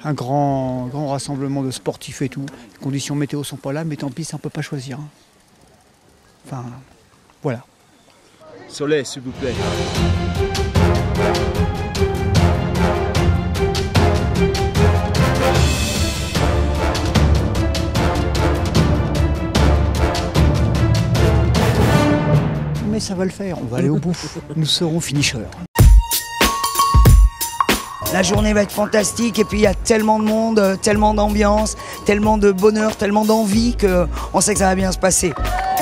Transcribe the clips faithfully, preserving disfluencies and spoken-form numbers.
un grand, grand rassemblement de sportifs et tout. Les conditions météo sont pas là, mais tant pis, ça on peut pas choisir. Hein. Enfin, voilà. Soleil, s'il vous plaît. Mais ça va le faire, on va aller au bout. Nous serons finishers. La journée va être fantastique et puis il y a tellement de monde, tellement d'ambiance, tellement de bonheur, tellement d'envie qu'on sait que ça va bien se passer.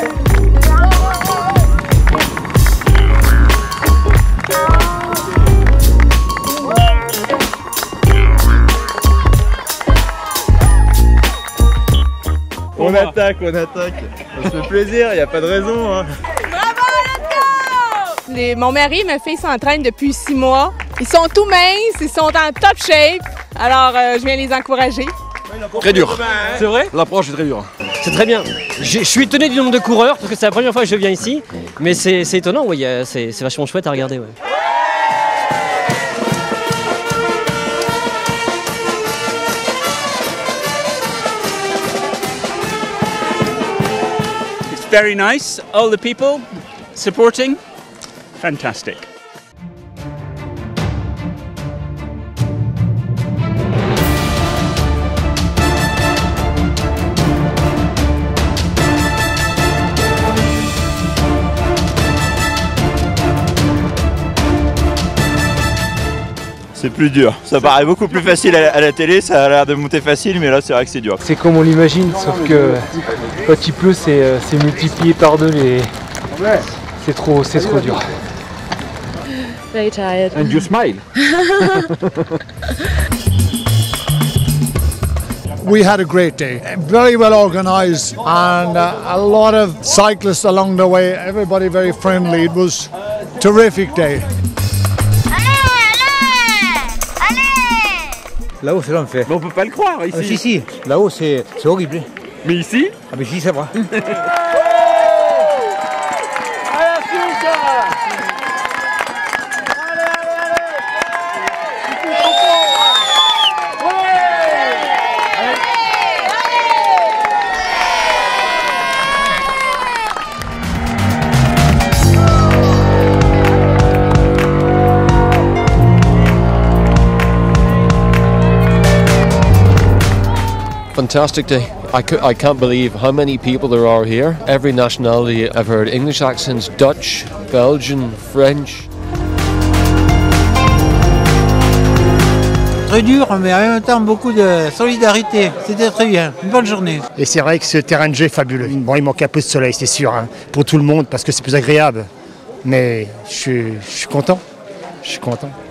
On attaque, on attaque. Ça se fait plaisir, il n'y a pas de raison. Hein. Les, mon mari et ma fille s'entraînent depuis six mois. Ils sont tout minces, ils sont en top shape. Alors, euh, je viens les encourager. Très dur. C'est vrai? L'approche est très dure. C'est très bien. Je suis étonné du nombre de coureurs parce que c'est la première fois que je viens ici. Mais c'est étonnant, oui, c'est vachement chouette à regarder. Ouais. It's very nice. All the people supporting. Fantastic. C'est plus dur. Ça paraît beaucoup plus facile à la, à la télé, ça a l'air de monter facile, mais là c'est vrai que c'est dur. C'est comme on l'imagine, sauf que quand il pleut, c'est multiplié par deux et c'est trop, c'est trop dur. Very tired. And you smile. We had a great day, very well organised, and uh, a lot of cyclists along the way, everybody very friendly. It was a terrific day. Là-haut, c'est l'enfer. Mais on peut pas le croire ici. Ah, si, si. Là-haut, c'est horrible. Mais ici? Ah, mais ici, ça va. Fantastic day. I, I can't believe how many people there are here. Every nationality. I've heard English accents, Dutch, Belgian, French. Très dur, mais en même temps beaucoup de solidarité. C'était très bien. Une bonne journée. Et c'est vrai que ce terrain de jeu est fabuleux. Bon, il manque un peu de soleil, c'est sûr, hein, pour tout le monde, parce que c'est plus agréable. Mais je suis, je suis content. Je suis content.